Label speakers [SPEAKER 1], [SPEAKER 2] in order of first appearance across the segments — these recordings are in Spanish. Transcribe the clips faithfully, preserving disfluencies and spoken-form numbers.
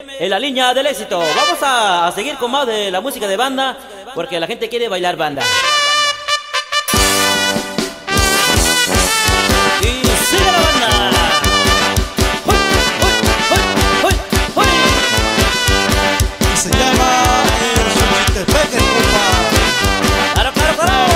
[SPEAKER 1] en la línea del éxito. Vamos a, a seguir con más de la música de banda, porque la gente quiere bailar banda. Y sigue la banda. ¡Uy, uy, uy, uy, uy!
[SPEAKER 2] Y se llama el Xochitepec, compa.
[SPEAKER 1] ¡Claro, claro, claro!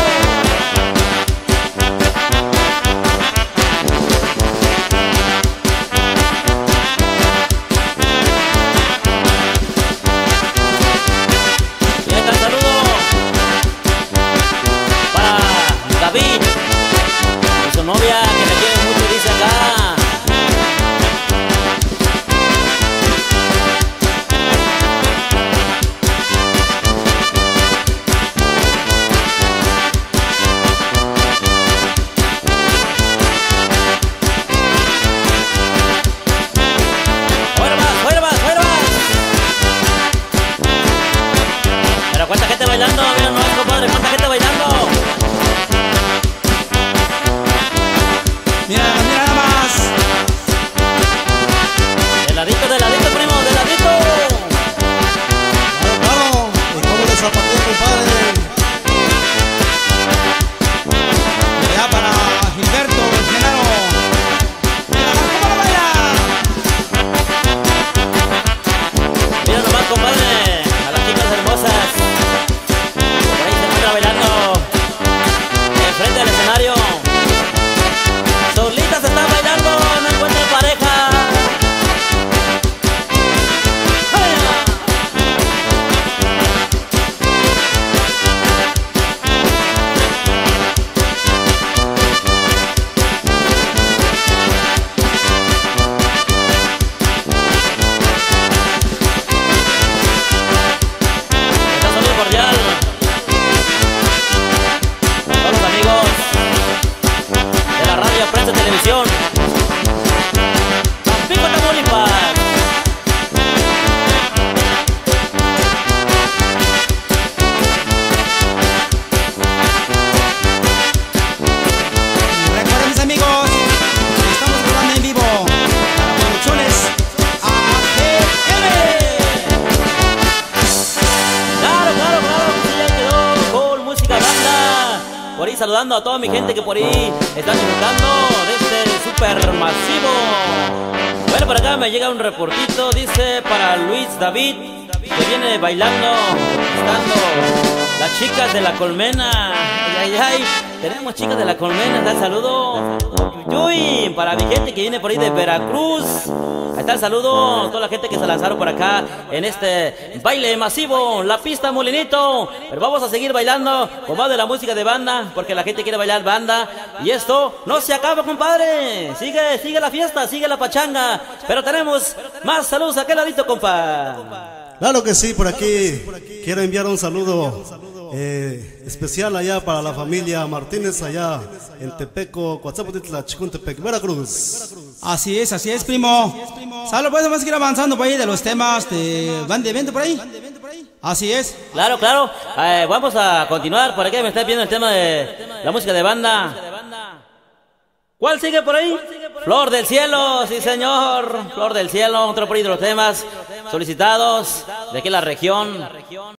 [SPEAKER 1] David y su novia, que me quiere mucho, dice acá. ¡Fuera más, fuera más, fuera más! Pero cuánta gente bailando, mira, no es, compadre, cuánta gente bailando.
[SPEAKER 2] Mira, mira nada más.
[SPEAKER 1] De ladito, de ladito, primo, de ladito.
[SPEAKER 2] Claro, claro. Y cómo le zapatea, compadre. Y allá para Gilberto, el Genaro. Mira nomás cómo lo baila.
[SPEAKER 1] Mira nomás, compadre, a las chicas hermosas. Por ahí se encuentra bailando enfrente del escenario. Solitas están bailando, no encuentran pareja. Está sonido cordial a todos los amigos de la radio, prensa, televisión. Tampico, Tamaulipas.
[SPEAKER 2] Recuerden, mis amigos, estamos grabando en vivo para Producciones A G M.
[SPEAKER 1] Claro, claro, claro, sí, ya quedó con música banda. Por ahí saludando a toda mi gente que por ahí está disfrutando de este super masivo. Bueno, por acá me llega un reportito, dice para Luis David, que viene bailando, estando las chicas de la colmena. Ay, ay, ay, tenemos chicas de la colmena, está el saludo. Uy, uy, para mi gente que viene por ahí de Veracruz. Ahí está el saludo a toda la gente que se lanzaron por acá en este baile masivo, la pista Molinito. Pero vamos a seguir bailando con más de la música de banda, porque la gente quiere bailar banda. Y esto no se acaba, compadre. Sigue, sigue la fiesta, sigue la pachanga. Pero tenemos más saludos a aquel ladito, compa.
[SPEAKER 2] Claro que sí, por aquí quiero enviar un saludo eh, especial allá para la familia Martínez allá en Tepeco, Coatzapotitla, Chicontepec, Veracruz.
[SPEAKER 3] Así es, así es, primo. Salo, pues vamos a ir avanzando por ahí de los temas de van de evento por ahí. Así es.
[SPEAKER 1] Claro, claro. Eh, vamos a continuar. Por aquí me está viendo el tema de la música de banda. ¿Cuál sigue por ahí? Flor del Cielo, sí señor. Flor del Cielo, otro por ahí de los temas solicitados de aquí en la región.